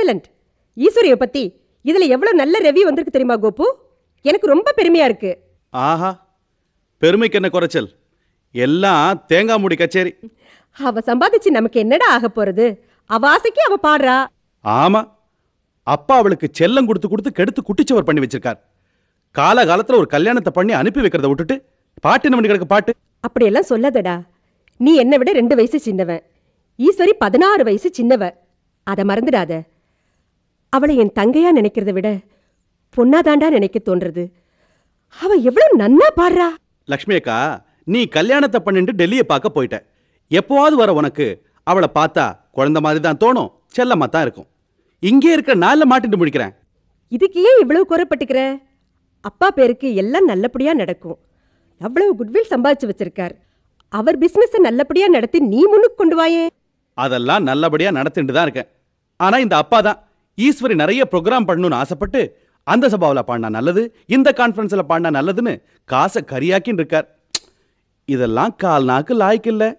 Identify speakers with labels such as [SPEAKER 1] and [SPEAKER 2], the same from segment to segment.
[SPEAKER 1] Excellent. ஈஸ்வரிய பத்தி இதுல எவ்வளவு நல்ல ரிவ்யூ வந்திருக்கு தெரியுமா கோபு? எனக்கு ரொம்ப பெருமையா இருக்கு.
[SPEAKER 2] ஆஹா, பெருமைக்கு என்ன குறைச்சல்? எல்லாம் தேங்காய் மூடி கச்சேரி.
[SPEAKER 1] அவ சம்பாதிச்சு நமக்கு என்னடா ஆக போறது? அவ ஆசைக்கு அவ பாடுறா.
[SPEAKER 2] ஆமா, அப்பா அவளுக்கு செல்லம் கொடுத்து கொடுத்து கெடுத்து குட்டிச்சவர் பண்ணி வச்சிருக்கார். காலகாலத்துல ஒரு கல்யாணத்தை பண்ணி அனுப்பி வைக்கிறத விட்டுட்டு பாட்டு என்ன பண்ணி கிடக்கு பாட்டு.
[SPEAKER 1] அப்படியெல்லாம் சொல்லாதடா. நீ என்னை விட 2 வயசு சின்னவன். ஈஸ்வரி 16 வயசு சின்னவ. அதை மறந்துடாத. அவளை என் தங்கையா நினைக்கிறத விட பொண்ணாதாண்டா நினைக்க தோன்றது. அவ எவ்வளவு நன்னா பாடுறா.
[SPEAKER 2] லக்ஷ்மி அக்கா, நீ கல்யாணத்தை பண்ணிட்டு டெல்லியை பார்க்க போயிட்ட. எப்போவாது வர உனக்கு அவளை பார்த்தா குழந்தை மாதிரி தான் தோணும், செல்லமா தான் இருக்கும். இங்கே இருக்கிற நாள்ல மாட்டிட்டு முடிக்கிறேன்.
[SPEAKER 1] இதுக்கு ஏன் இவ்வளவு குறைப்பட்டுக்கிற? அப்பா பேருக்கு எல்லாம் நல்லபடியா நடக்கும். அவ்வளவு குட்வில் சம்பாதிச்சு வச்சிருக்கார். அவர் பிசினஸ் நல்லபடியா நடத்தி நீ முன்னுக்கு கொண்டு வாயே.
[SPEAKER 2] அதெல்லாம் நல்லபடியா நடத்திட்டு தான் இருக்கேன். ஆனா இந்த அப்பா தான் ஈஸ்வரி நிறைய ப்ரோக்ராம் பண்ணணும்னு ஆசைப்பட்டு அந்த சபாவில் பாடினா நல்லது, இந்த கான்ஃபரன்ஸ்ல பாடினா நல்லதுன்னு காசை கரியாக்கின்னு இருக்கார். இதெல்லாம் கால் நாக்கு லாய்க்கு இல்ல.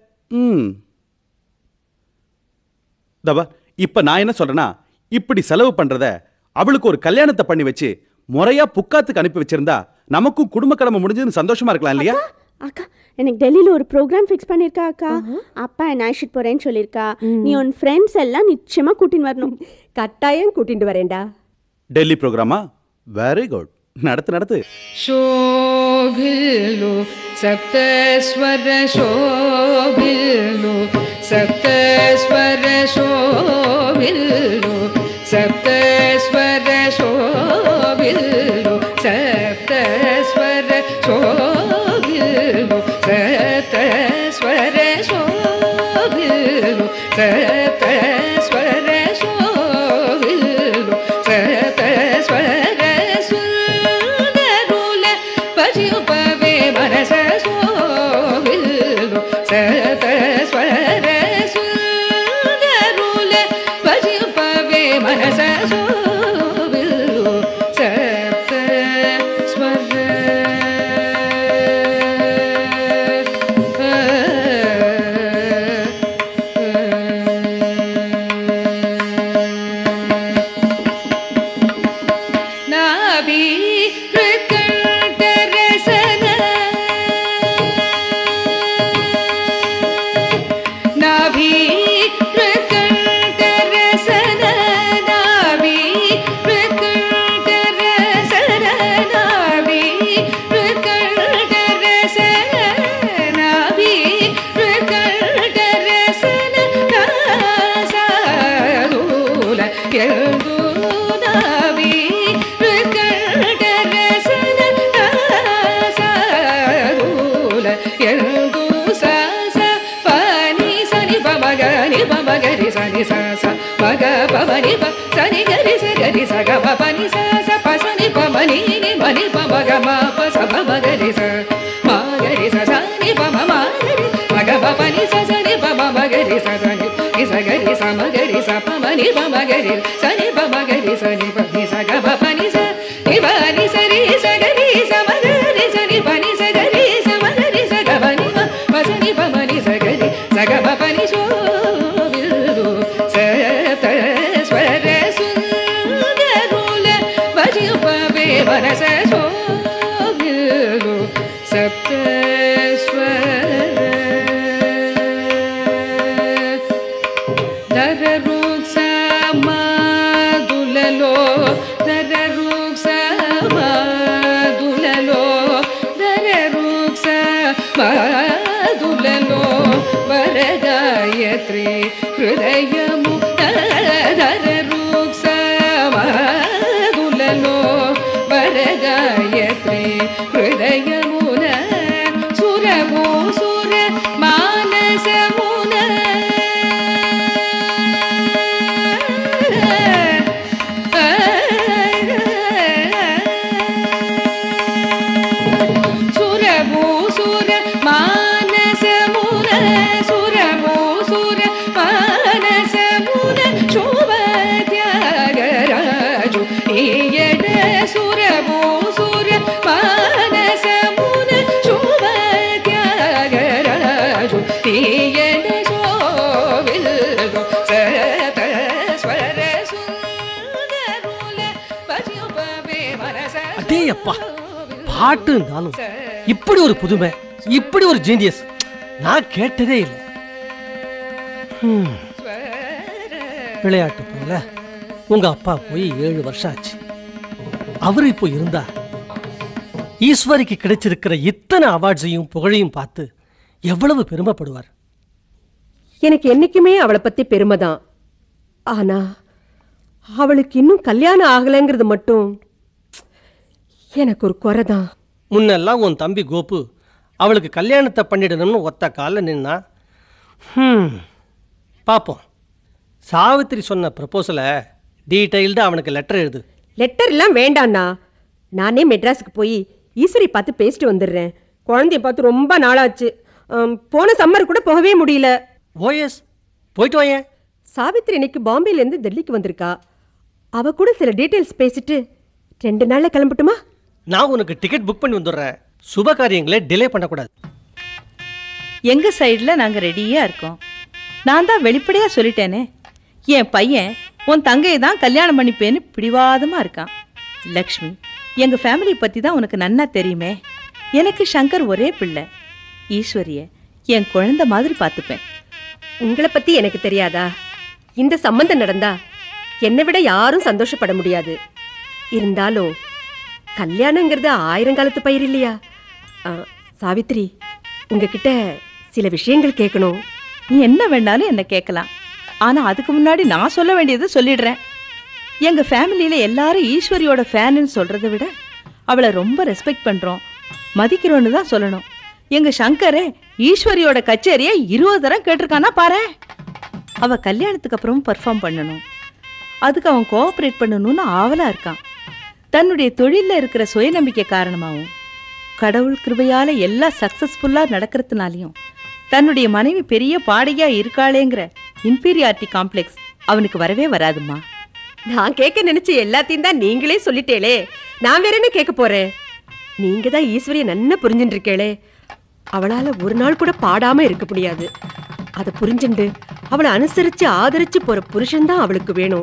[SPEAKER 2] தபா, இப்ப நான் என்ன சொல்றேன்னா, இப்படி செலவு பண்றத அவளுக்கு ஒரு கல்யாணத்தை பண்ணி வச்சு முறையா புக்காத்துக்கு அனுப்பி வச்சிருந்தா நமக்கும் குடும்ப கடமை முடிஞ்சதுன்னு சந்தோஷமா இருக்கலாம் இல்லையா?
[SPEAKER 3] அக்கா, எனக்கு டெல்லியில் ஒரு ப்ரோக்ராம் ஃபிக்ஸ் பண்ணியிருக்கா அக்கா. அப்பா என்ன அழைச்சிட்டு போறேன்னு சொல்லியிருக்கா. நீ உன் ஃப்ரெண்ட்ஸ் எல்லாம் நிச்சயமா கூட்டின்னு வரணும்.
[SPEAKER 1] கட்டாயம் கூட்டிட்டு வரேன்டா.
[SPEAKER 2] டெல்லி ப்ரோக்ராமா? வெரி குட், நடத்து நடத்து.
[SPEAKER 4] शोभिल्लु सप्तस्वर शोभिल्लु सप्तस्वर शोभिल्लु सप्तस्वर शोभिल्लु सप्तस्वर शोभिल्लु सप्तस्वर शोभिल्लु सप्तस्वर शोभिल्लु सप्तस्वर
[SPEAKER 5] அப்பா பாட்டுனாலும் இப்படி ஒரு புதுமை, இப்படி ஒரு ஜீனியஸ் நான் கேட்டதே இல்லை. விளையாட்டு போல உங்க அப்பா போய் 7 வருஷம் ஆச்சு. அவரு இப்போ இருந்தா ஈஸ்வரிக்கு கிடைச்சிருக்கிற இத்தனை அவார்ட்ஸையும் புகழையும் பார்த்து எவ்வளவு பெருமைப்படுவார்.
[SPEAKER 1] எனக்கு என்னைக்குமே அவளை பத்தி பெருமைதான். ஆனா அவளுக்கு இன்னும் கல்யாணம் ஆகலைங்கிறது மட்டும் எனக்கு ஒரு குறைதான்.
[SPEAKER 5] முன்னெல்லாம் உன் தம்பி கோபு அவளுக்கு கல்யாணத்தை பண்ணிடணும்னு ஒத்த காலில் நின்னா. பார்ப்போம். சாவித்திரி சொன்ன ப்ரப்போசலை டீட்டெயில்டு அவனுக்கு லெட்டர் எழுது.
[SPEAKER 1] லெட்டர் எல்லாம் வேண்டாண்ணா. நானே மெட்ராஸுக்கு போய் ஈஸ்வரி பார்த்து பேசிட்டு வந்துடுறேன். குழந்தைய பார்த்து ரொம்ப நாளாச்சு. போன சம்மர் கூட போகவே முடியல.
[SPEAKER 5] ஓஎஸ் போயிட்டு வாயேன்.
[SPEAKER 1] சாவித்திரி இன்னைக்கு பாம்பேலேருந்து டெல்லிக்கு வந்திருக்கா. அவ கூட சில டீட்டெயில்ஸ் பேசிட்டு 2 நாளில் கிளம்பட்டுமா?
[SPEAKER 5] நான் உனக்கு டிக்கெட் புக் பண்ணி வந்துடுறேன். சுப காரியங்களை டிலே பண்ணக்கூடாது.
[SPEAKER 6] எங்கள் சைடில் நாங்கள் ரெடியாக இருக்கோம். நான் தான் வெளிப்படையாக சொல்லிட்டேனே, என் பையன் உன் தங்கையை தான் கல்யாணம் பண்ணிப்பேன்னு பிடிவாதமாக இருக்கான். லக்ஷ்மி, எங்கள் ஃபேமிலி பற்றி தான் உனக்கு நன்னா தெரியுமே. எனக்கு சங்கர் ஒரே பிள்ளை. ஈஸ்வரியை என் குழந்தை மாதிரி பார்த்துப்பேன்.
[SPEAKER 1] உங்களை பற்றி எனக்கு தெரியாதா? இந்த சம்பந்தம் நடந்தா என்னை விட யாரும் சந்தோஷப்பட முடியாது. இருந்தாலும் கல்யாணங்கிறது 1000 காலத்து பயிர் இல்லையா? சாவித்திரி, உங்ககிட்ட சில விஷயங்கள் கேட்கணும்.
[SPEAKER 6] நீ என்ன வேணாலும் என்னை கேட்கலாம். ஆனால் அதுக்கு முன்னாடி நான் சொல்ல வேண்டியதை சொல்லிடுறேன். எங்கள் ஃபேமிலியில் எல்லாரும் ஈஸ்வரியோட ஃபேனுன்னு சொல்கிறத விட அவளை ரொம்ப ரெஸ்பெக்ட் பண்ணுறோம், மதிக்கிறோன்னு தான் சொல்லணும். எங்கள் சங்கரே ஈஸ்வரியோட கச்சேரியை 20 தரம் கேட்டிருக்கானா பாரு. அவள் கல்யாணத்துக்கு அப்புறமும் பர்ஃபார்ம் பண்ணணும். அதுக்கு அவன் கோஆப்ரேட் பண்ணணும்னு ஆவலாக இருக்கான். தன்னுடைய தொழிலில் இருக்கிற சுயநம்பிக்கை காரணமாகவும் கடவுள் கிருபையால் எல்லாம் சக்ஸஸ்ஃபுல்லாக நடக்கிறதுனாலையும் தன்னுடைய மனைவி பெரிய பாடகியாக இருக்காளேங்கிற இன்ஃபீரியாரிட்டி காம்ப்ளெக்ஸ் அவனுக்கு வரவே வராதுமா.
[SPEAKER 1] நான் கேட்க நினைச்சு எல்லாத்தையும் தான் நீங்களே சொல்லிட்டேளே. நான் வேற என்ன கேட்க போறேன்? நீங்க தான் ஈஸ்வரியை நன்னா புரிஞ்சுட்டு இருக்கேளே. அவளால் ஒரு நாள் கூட பாடாம இருக்க முடியாது. அதை புரிஞ்சுண்டு அவளை அனுசரித்து ஆதரித்து போகிற புருஷன்தான் அவளுக்கு வேணும்.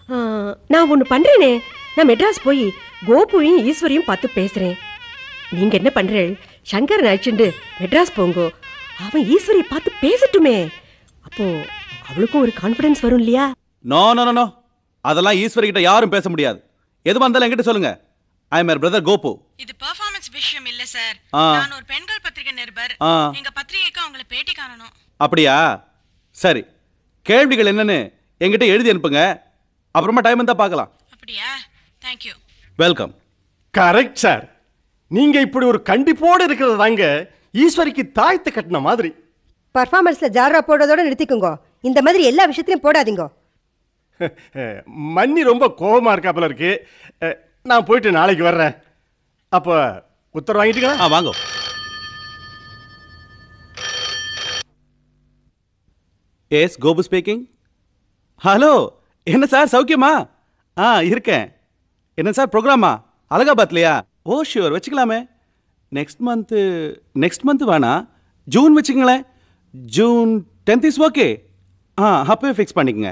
[SPEAKER 1] நான் ஒன்று பண்ணுறேனே, நான் மெட்ராஸ் போய் கோபுவையும் ஈஸ்வரியும் பார்த்து பேசுகிறேன். நீங்கள் என்ன பண்ணுறேன், சங்கர் அழைச்சிண்டு மெட்ராஸ் போங்கோ. அவன் ஈஸ்வரியை பார்த்து பேசட்டுமே. அப்போது அவளுக்கும் ஒரு கான்ஃபிடன்ஸ் வரும் இல்லையா?
[SPEAKER 2] நோ நோ நோ, அதெல்லாம் ஈஸ்வரி கிட்ட யாரும் பேச முடியாது. எது வந்தாலும் என்கிட்ட சொல்லுங்க. I am brother Gopu.
[SPEAKER 7] இது பெர்ஃபார்மன்ஸ் விஷயம் இல்ல சார். நான் ஒரு பெண்கள் பத்திரிகை நிருபர். எங்க பத்திரிகைக்கு அவங்கள பேட்டி காணணும்.
[SPEAKER 2] அப்படியா? சரி, கேள்விகள் என்னன்னு என்கிட்ட எழுதி அனுப்புங்க. அப்புறமா டைம் இருந்தா பார்க்கலாம்.
[SPEAKER 7] அப்படியா? Thank you.
[SPEAKER 2] Welcome.
[SPEAKER 8] Correct sir. நீங்க இப்படி ஒரு கண்டிப்போடு இருக்கிறது தாங்க ஈஸ்வரிக்கு தாய்த்து கட்டின மாதிரி.
[SPEAKER 9] பர்ஃபார்மன்ஸ்ல ஜாலரா போடுறதோட நிறுத்திக்குங்க. இந்த மாதிரி எல்லா விஷயத்திலையும் போடாதீங்க.
[SPEAKER 8] மன்னி ரொம்ப கோபமா இருக்கா போல இருக்கு. நான் போயிட்டு நாளைக்கு வர்றேன். அப்போ உத்தரவு வாங்கிட்டீங்களா?
[SPEAKER 2] வாங்க. Yes, Gopu speaking. ஹலோ, என்ன சார் சௌக்கியமா? இருக்கேன். என்ன சார் ப்ரோக்ராமா? அலகாபாத்லையா? ஓ ஷியோர், வச்சுக்கலாமே. நெக்ஸ்ட் மந்த்து வேணா, ஜூன் வச்சுக்கங்களேன். June 10th is okay. அப்போவே ஃபிக்ஸ் பண்ணிக்கங்க.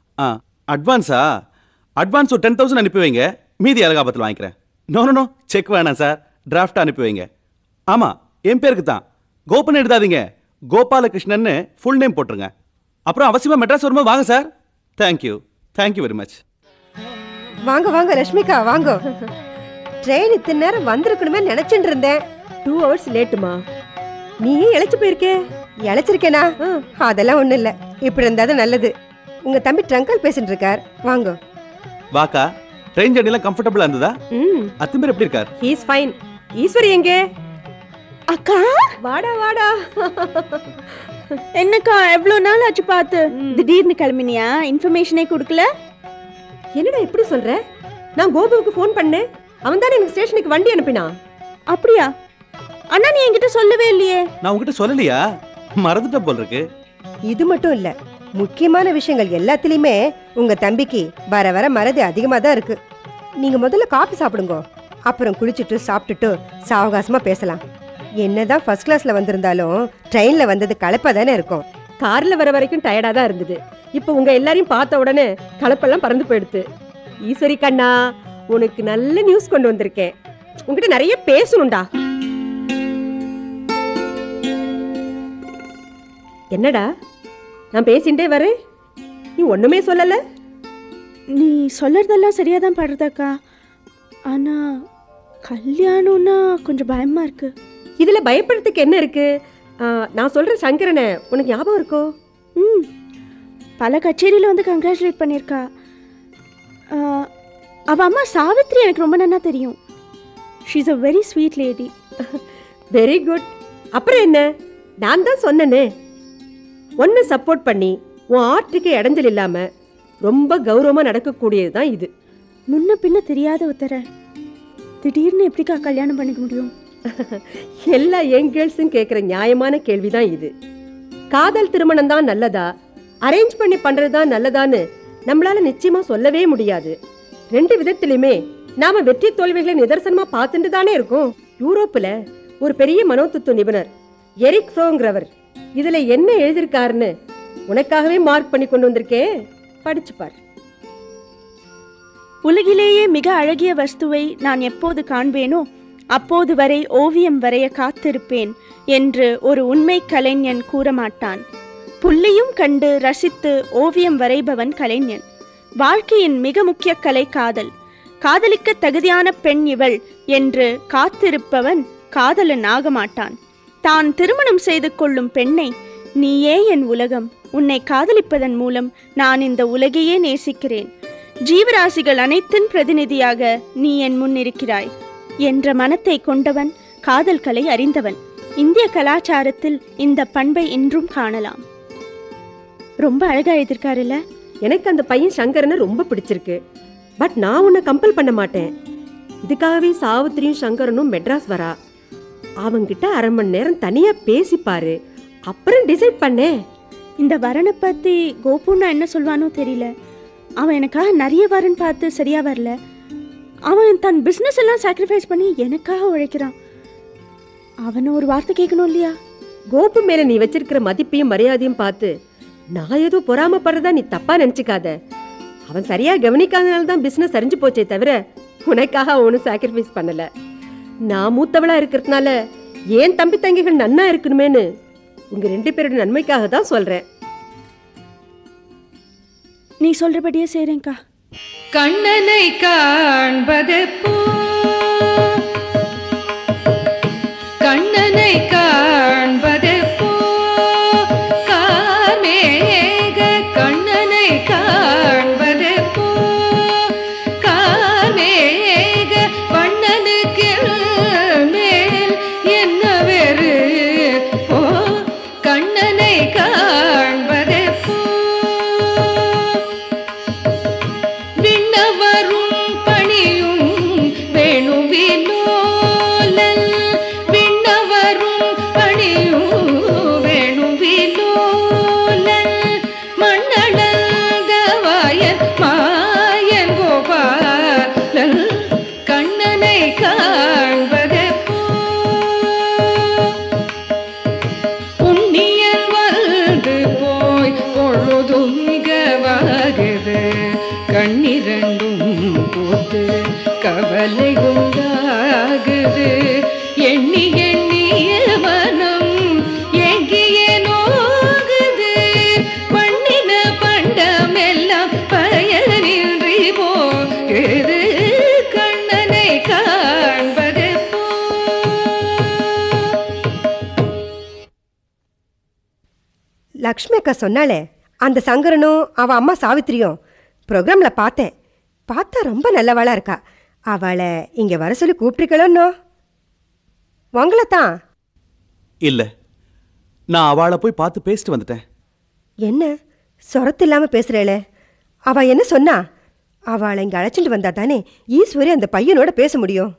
[SPEAKER 2] அட்வான்ஸ் ஒரு 10,000 அனுப்பி வைங்க. மீதி அலகாபாத்தில் வாங்கிக்கிறேன். நோ, செக் வேணாம் சார், டிராஃப்ட் அனுப்பி வைங்க. ஆமாம், என் பேருக்கு தான். கோபுன்னு எழுதாதீங்க, கோபால கிருஷ்ணன்னு ஃபுல் நேம் போட்டுருங்க. அப்புறம் அவசியமாக மெட்ராஸ் வரும்போது வாங்க சார். Thank you very much.
[SPEAKER 9] வாங்க லட்சுமிகா, வாங்க. ட்ரெயின் இத்தனை நேரம் வந்திருக்கணுமே நினைச்சுட்டு இருந்தேன்.
[SPEAKER 1] 2 hours லேட்டுமா. நீ ஏன் இழைச்சி போயிருக்கே?
[SPEAKER 9] இழைச்சிருக்கேனா? அதெல்லாம் ஒன்றும் இல்லை. இப்படி இருந்தாதான் நல்லது. உங்க தம்பி ட்ரங்கல் பேசிட்டு இருக்கார். வாங்க.
[SPEAKER 2] வாக்கா, ட்ரெயின் ஜர்னிலாம் கம்ஃபர்டபுளா இருந்ததா? அத்திம்பேர் எப்படி இருக்கார்?
[SPEAKER 1] He is fine. ஈஸ்வரி எங்கே?
[SPEAKER 3] அக்கா
[SPEAKER 1] வாடா.
[SPEAKER 3] என்னக்கா எவ்வளோ நாள் ஆச்சு பார்த்து? திடீர்னு கிளம்பினியா? இன்ஃபர்மேஷனே கொடுக்கல.
[SPEAKER 1] என்னடா இப்படி சொல்ற? நான் கோபுவுக்கு ஃபோன் பண்ணேன். அவன் தானே எனக்கு ஸ்டேஷனுக்கு வண்டி அனுப்பினான்.
[SPEAKER 3] அப்படியா? அண்ணா நீ என்கிட்ட சொல்லவே இல்லையே.
[SPEAKER 2] நான் உங்ககிட்ட சொல்லலையா? மறந்துட்ட போல் இருக்கு.
[SPEAKER 9] இது மட்டும் இல்ல, முக்கியமான விஷயங்கள் எல்லாத்துலயுமே உங்க தம்பிக்கு வர மறதி அதிகமா தான் இருக்கு. நீங்க முதல்ல காஃபி சாப்பிடுங்க. அப்புறம் குளிச்சுட்டு சாப்பிட்டுட்டு சாவகாசமா பேசலாம். என்னதான் ஃபர்ஸ்ட் கிளாஸ்ல வந்திருந்தாலும் ட்ரெயின்ல வந்தது களைப்பா தானே இருக்கும்.
[SPEAKER 1] கார்ல வர வரைக்கும் டயர்டா தான் இருந்தது. இப்போ உங்க எல்லாரையும் பார்த்த உடனே களைப்பெல்லாம் பறந்து போயிடுது. ஈஸ்வரி கண்ணா, உனக்கு நல்ல நியூஸ் கொண்டு வந்திருக்கேன். உங்ககிட்ட நிறைய பேசணும்டா. என்னடா நான் பேசிட்டே வரேன், நீ ஒண்ணுமே சொல்லல.
[SPEAKER 3] நீ சொல்றதெல்லாம் சரியா தான் படுறதாக்கா. ஆனா கல்யாணம்னா கொஞ்சம் பயமா இருக்கு.
[SPEAKER 1] இதுல பயப்படுறதுக்கு என்ன இருக்கு? நான் சொல்ற சங்கரனை உனக்கு ஞாபகம் இருக்கோ?
[SPEAKER 3] பல கச்சேரியில வந்து கங்க்ராச்சுலேட் பண்ணியிருக்கா. அவ அம்மா சாவித்ரி எனக்கு ரொம்ப நல்லா தெரியும். She is a very sweet lady.
[SPEAKER 1] Very good. அப்புறம் என்ன, நான் தான் சொன்னேனே, ஒன்னு சப்போர்ட் பண்ணி உன் ஆர்ட்டுக்கு இடைஞ்சல் இல்லாம ரொம்ப கௌரவமா நடக்கக்கூடியது தான் இது.
[SPEAKER 3] முன்ன பின்ன தெரியாத ஒருத்தர திடீர்னு எப்படிக்கா கல்யாணம் பண்ணிக்க முடியும்?
[SPEAKER 1] எல்லா யங் கேர்ள்ஸும் கேட்குற நியாயமான கேள்விதான் இது. காதல் திருமணம் தான் நல்லதா, அரேஞ்ச் பண்ணி பண்றது தான் நல்லதான்னு நம்மளால நிச்சயமா சொல்லவே முடியாது. ரெண்டு விதத்திலுமே நாம வெற்றி தோல்விகளை நிதர்சனமா பார்த்துட்டு தானே இருக்கோம். யூரோப்ல ஒரு பெரிய மனோதத்துவ நிபுணர் எரிக் ஃப்ரோங்கிறவர் இதுல என்ன எழுதியிருக்காருன்னு உனக்காகவே மார்க் பண்ணி கொண்டு வந்திருக்கேன், படிச்சு பார்.
[SPEAKER 3] உலகிலேயே மிக அழகிய வஸ்துவை நான் எப்போது காண்பேனோ அப்போது வரை ஓவியம் வரைய காத்திருப்பேன் என்று ஒரு உண்மை கலைஞன் கூற மாட்டான். புள்ளியும் கண்டு ரசித்து ஓவியம் வரைபவன் கலைஞன். வாழ்க்கையின் மிக முக்கிய கலை காதல். காதலிக்க தகுதியான பெண் இவள் என்று காத்திருப்பவன் காதலன் ஆக மாட்டான். தான் திருமணம் செய்து கொள்ளும் பெண்ணை, நீயே என் உலகம், உன்னை காதலிப்பதன் மூலம் நான் இந்த உலகையே நேசிக்கிறேன், ஜீவராசிகள் அனைத்தின் பிரதிநிதியாக நீ என் முன் இருக்கிறாய் என்ற மனத்தை கொண்டவன், காதல் கலை அறிந்தவன். இந்திய கலாச்சாரத்தில் இந்த பண்பை இன்றும் காணலாம். ரொம்ப அழகா எழுதியிருக்காருல்ல?
[SPEAKER 1] எனக்கு அந்த பையன் சங்கரனை ரொம்ப பிடிச்சிருக்கு. பட் நான் உன்னை கம்பல் பண்ண மாட்டேன். இதுக்காகவே சாவித்திரியும் சங்கரனும் மெட்ராஸ் வரா. அவங்கிட்ட அரை மணி நேரம் தனியா பேசிப்பாரு, அப்புறம் டிசைட் பண்ணேன்.
[SPEAKER 3] இந்த வரனை பத்தி கோபுன்னா என்ன சொல்வானோ தெரியல. அவன் எனக்காக நிறைய வரன் பார்த்து சரியா வரல. அவன் தன் பிசினஸ் எல்லாம் சாக்ரிஃபைஸ் பண்ணி எனக்காக உழைக்கிறான். அவனை ஒரு வார்த்தை கேட்கணும் இல்லையா?
[SPEAKER 1] கோபு மேல நீ வச்சிருக்கிற மதிப்பையும் மரியாதையும் பார்த்து நான் ஏதோ பொறாமப்படுறதா நீ தப்பா நினைச்சுக்காத. அவன் சரியா கவனிக்காதனால தான் பிசினஸ் சரிஞ்சு போச்சே தவிர உனக்காக ஒன்னும் சாக்ரிஃபைஸ் பண்ணல. நான் மூத்தவளா இருக்கிறதுனால ஏன் தம்பி தங்கிகள் நன்னா இருக்கணுமேனு உங்க ரெண்டு பேரோட நன்மைக்காக தான் சொல்றேன்.
[SPEAKER 3] நீ சொல்றபடியே செய்றேன்க்கா.
[SPEAKER 4] கண்ணனை காண்பது போ, கண்ணனை காண்பது போ, கார்மேக கண்ணனை காண்பது போ, கார்மேக வண்ணனுக்கு மேல் என்ன வேறு போ, கண்ணனை காண்பது போ, விண்ணவரும் பணியும் வேணுவிலோலல், விண்ணவரும் பணியும் வேணுவிலோலல், மண்ணடங்கவாயன் மாயன் கோபாலன் கண்ணனை காண்பது போ, புண்ணியன் வந்து போய் பொழுது மிகவாகுது, கண்ணிரண்டும் போட்டு கவலை உண்டாகுது, எண்ணி எண்ணிய மனம் எங்கிய நோகுது, பண்ணின பண்டமெல்லாம் பயனின்றி போகுது, கண்ணனை காண்பது போ.
[SPEAKER 9] லக்ஷ்மி அக்கா சொன்னாலே அந்த சங்கரனும் அவ அம்மா சாவித்திரியும் ப்ரோக்ராம்ல பார்த்தேன். பார்த்தா ரொம்ப நல்லவாளா இருக்கா. அவளை இங்க வர சொல்லி கூப்பிட்டுருக்கலோ? உங்களை தான்.
[SPEAKER 2] இல்ல, நான் அவளை போய் பார்த்து பேசிட்டு வந்துட்டேன்.
[SPEAKER 9] என்ன சொரத்து இல்லாம பேசுறேளே? அவ என்ன சொன்னா? அவளை இங்க அழைச்சிட்டு வந்தா தானே ஈஸ்வரி அந்த பையனோட பேச முடியும்.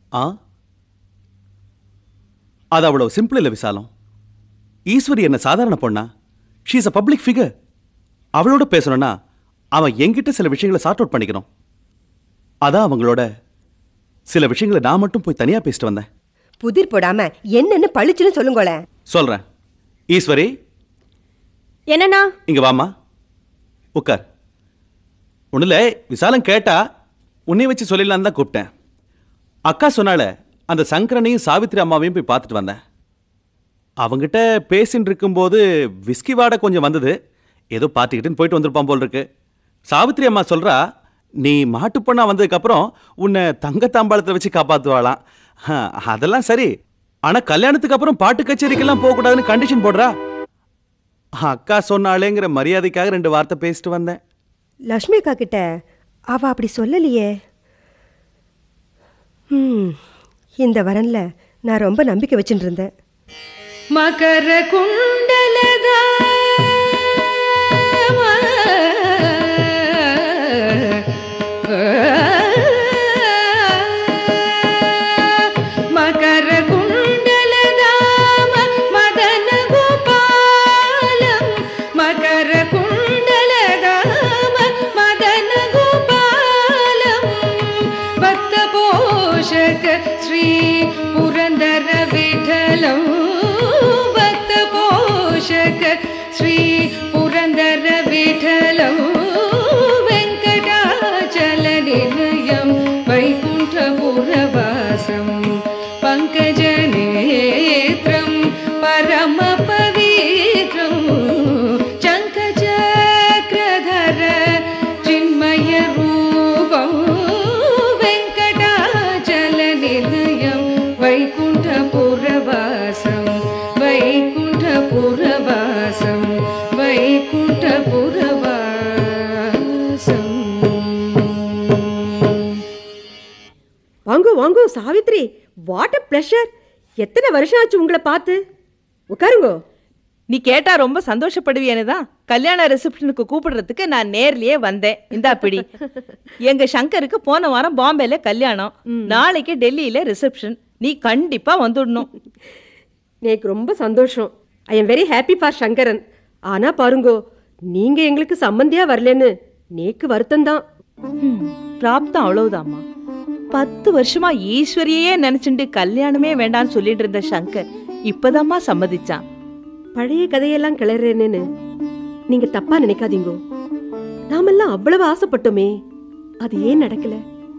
[SPEAKER 2] அது அவ்வளவு சிம்பிள் இல்ல விசாலம். ஈஸ்வரி என்ன சாதாரண பொண்ணா? She is a public figure. அவளோட பேசணும்னா அவன் என்கிட்ட சில விஷயங்களை சார்ட் அவுட் பண்ணிக்கணும். அதான் அவங்களோட சில விஷயங்களை நான் மட்டும் போய் தனியா பேசிட்டு வந்தேன்.
[SPEAKER 9] புதிர் போடாம என்னன்னு பழிச்சுன்னு சொல்லுங்களே.
[SPEAKER 2] சொல்றேன். ஈஸ்வரி,
[SPEAKER 3] என்னண்ணா?
[SPEAKER 2] இங்க வாமா, உட்கார். ஒண்ணுல விசாலம் கேட்டா உன்னை வச்சு சொல்லிடலாம் தான் கூப்பிட்டேன். அக்கா சொன்னால அந்த சங்கரனையும் சாவித்திரி அம்மாவையும் போய் பார்த்துட்டு வந்தேன். அவங்கிட்ட பேசின்னு இருக்கும்போது விஸ்கி வாடை கொஞ்சம் வந்தது. ஏதோ பார்த்துக்கிட்டுன்னு போயிட்டு வந்திருப்பான் போல் இருக்கு. சாவித்திரி அம்மா சொல்றா, நீ மாட்டு பொண்ணா வந்ததுக்கப்புறம் உன்னை தங்க தாம்பாளத்தை வச்சு காப்பாற்றுவாளாம். அதெல்லாம் சரி, ஆனா கல்யாணத்துக்கு அப்புறம் பாட்டு கச்சேரிக்கெல்லாம் போகக்கூடாதுன்னு கண்டிஷன் போடுறா. அக்கா சொன்னாலேங்கிற மரியாதைக்காக 2 வார்த்தை பேசிட்டு வந்தேன்.
[SPEAKER 9] லக்ஷ்மி அக்கா கிட்ட அவ அப்படி சொல்லலையே. இந்த வரன்ல நான் ரொம்ப நம்பிக்கை வச்சுட்டு இருந்தேன்.
[SPEAKER 4] மகர குண்டலதா மகர குண்டலதாம மதன கோபாலம் மகர குண்டலதாம மதன கோபாலம் பக்த போஷக ஸ்ரீ புரந்தர விட்டலம் பக்த போஷக ஸ்ரீ புரந்தர விட்டலம் வெங்கடாச்சல நிலையம் வைகுண்டபுரவாசம் பங்கஜநேத்ரம் பரம பவித்ரம் சங்கசக்ரதர சின்மய ரூபம் வெங்கடாச்சல நிலையம் வைகுண்டபுரவாசம் வைகுண்டபுரவாசம் வைகுண்டபுரவாசம்.
[SPEAKER 1] வாங்கோ வாங்கோ சாவித்ரி, வாட் அ ப்ளஷர். எத்தனை வருஷம் ஆச்சு உங்களை பார்த்து. உட்காருங்கோ.
[SPEAKER 6] நீ கேட்டா ரொம்ப சந்தோஷப்படுவியேன்னு தான் கல்யாண ரிசப்ஷனுக்கு கூப்பிடுறதுக்கு நான் நேர்லயே வந்தேன். இந்தா பிடி. எங்க சங்கருக்கு போன வாரம் பாம்பேல கல்யாணம், நாளைக்கு டெல்லியில ரிசப்ஷன். நீ கண்டிப்பா வந்துடணும்.
[SPEAKER 1] எனக்கு ரொம்ப சந்தோஷம். I am very happy for Sankaran. ஆனா பாருங்கோ, நீங்க எங்களுக்கு சம்பந்தியா வரலன்னு நேக்கு வருத்தம்தான்.
[SPEAKER 6] பிராப்தம் அவ்வளவுதாம்மா. 10 வருஷமா ஈஸ்வரியையே நினைச்சுட்டு கல்யாணமே வேண்டான்னு சொல்லிட்டு இருந்த சங்கர் இப்பதாம்மா சம்மதிச்சான்.
[SPEAKER 1] பழைய கதையெல்லாம் கிளறேன்னு நீங்க தப்பா நினைக்காதீங்கோ. நாமெல்லாம் அவ்வளவு ஆசைப்பட்டோமே, அது ஏன் நடக்கல?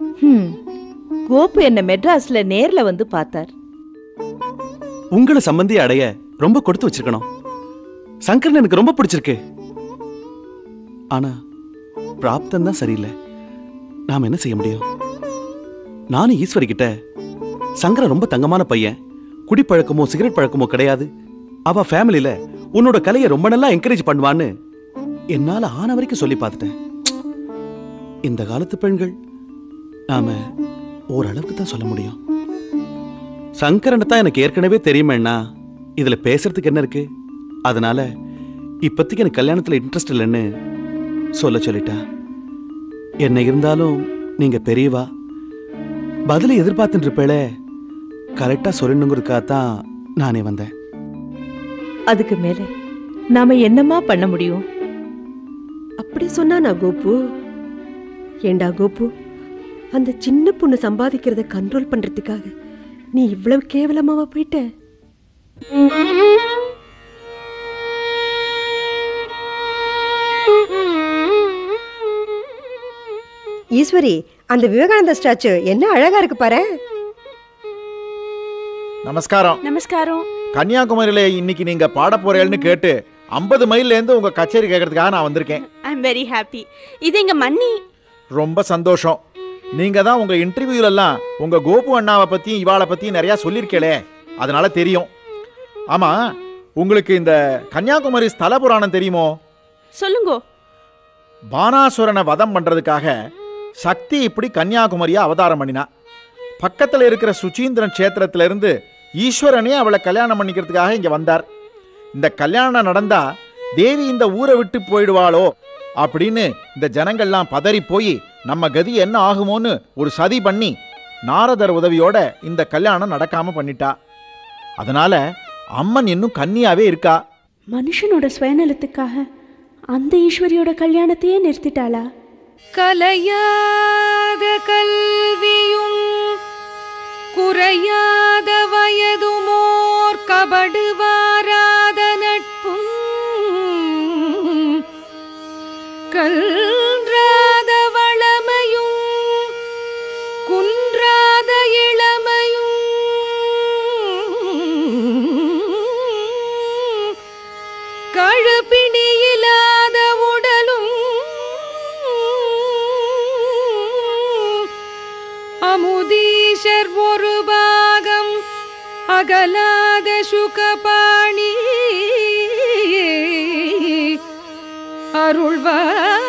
[SPEAKER 6] கோபு என்ன மெட்ராஸ்ல நேர்ல வந்து பார்த்தார்.
[SPEAKER 2] உங்களை சம்பந்தி அடைய ரொம்ப கொடுத்து வச்சிருக்கணும். சங்கரன் எனக்கு ரொம்ப பிடிச்சிருக்கு. ஆனா பிராப்தம் தான் சரியில்லை. நாம என்ன செய்ய முடியும்? நானும் ஈஸ்வரி கிட்ட சங்கரன் ரொம்ப தங்கமான பையன், குடிப்பழக்கமோ சிகரெட் பழக்கமோ கிடையாது, அவ ஃபேமிலியில உன்னோட கலையை ரொம்ப நல்லா என்கரேஜ் பண்ணுவான்னு என்னால ஆன வரைக்கும் சொல்லி பார்த்துட்டேன். இந்த காலத்து பெண்கள் நாம ஓரளவுக்கு தான் சொல்ல முடியும். சங்கரனை தான் எனக்கு ஏற்கனவே தெரியுமேண்ணா, இதுல பேசுறதுக்கு என்ன இருக்கு? அதனால இப்பத்திக்கு எனக்கு கல்யாணத்துல இன்ட்ரெஸ்ட் இல்லைன்னு சொல்லிட்டா. என்ன இருந்தாலும் நீங்க பெரியவா, பதிலை எதிர்பார்த்துட்டு இருப்பேளே, கரெக்டா சொல்லணுங்கிறதுக்காகத்தான் நானே வந்தேன்.
[SPEAKER 6] அதுக்கு மேல நாம என்னமா பண்ண முடியும்?
[SPEAKER 1] அப்படி சொன்னா கோபு. ஏண்டா கோபு, அந்த சின்ன பொண்ணு சம்பாதிக்கிறத கண்ட்ரோல் பண்றதுக்காக நீ இவ்வளவு கேவலமாவா போயிட்ட?
[SPEAKER 9] ஈஸ்வரி, அந்த விவேகானந்த ஸ்டாச்சு என்ன அழகா இருக்கு பாரு.
[SPEAKER 10] நமஸ்காரம்.
[SPEAKER 3] நமஸ்காரம்.
[SPEAKER 10] கன்னியாகுமரியில இன்னைக்கு நீங்க பாட போறேன்னு கேட்டு 50 மைல்ல இருந்து உங்க கச்சேரி கேட்கறதுக்காக நான் வந்திருக்கேன்.
[SPEAKER 3] I am very happy. இது எங்க மன்னி.
[SPEAKER 10] ரொம்ப சந்தோஷம். நீங்க தான் உங்க இன்டர்வியூல எல்லாம் உங்க கோபு அண்ணாவை பத்தியும் இவாளை பத்தியும் நிறைய சொல்லியிருக்கே, அதனால தெரியும். ஆமா, உங்களுக்கு இந்த கன்னியாகுமரி ஸ்தல புராணம் தெரியுமோ?
[SPEAKER 3] சொல்லுங்க.
[SPEAKER 10] பானாசுரனை வதம் பண்றதுக்காக சக்தி இப்படி கன்னியாகுமரியா அவதாரம் பண்ணினா. பக்கத்துல இருக்கிற சுச்சீந்திரன் கஷேத்திரத்துல இருந்து ஈஸ்வரனே அவளை கல்யாணம் பண்ணிக்கிறதுக்காக இங்க வந்தார். இந்த கல்யாணம் நடந்தா தேவி இந்த ஊரை விட்டு போயிடுவாளோ அப்படின்னு இந்த ஜனங்கள்லாம் பதறி போய் நம்ம கதி என்ன ஆகுமோன்னு ஒரு சதி பண்ணி நாரதர் உதவியோட இந்த கல்யாணம் நடக்காம பண்ணிட்டா. அதனால அம்மன் இன்னும் கன்னியாவே இருக்கா.
[SPEAKER 3] மனுஷனோட சுயநலத்துக்காக அந்த ஈஸ்வரியோட கல்யாணத்தையே நிறுத்திட்டாளா?
[SPEAKER 4] கலையாத கல்வியும் குறையாத வயதுமோர் கபடு வாராத நட்பும் கல்றாத வளமையும் குன்றாத கழுப்பிணியில்லாத உடலும் அமுதீஷர் ஒரு பாகம் அகலாத சுகபாணி அருள்வார்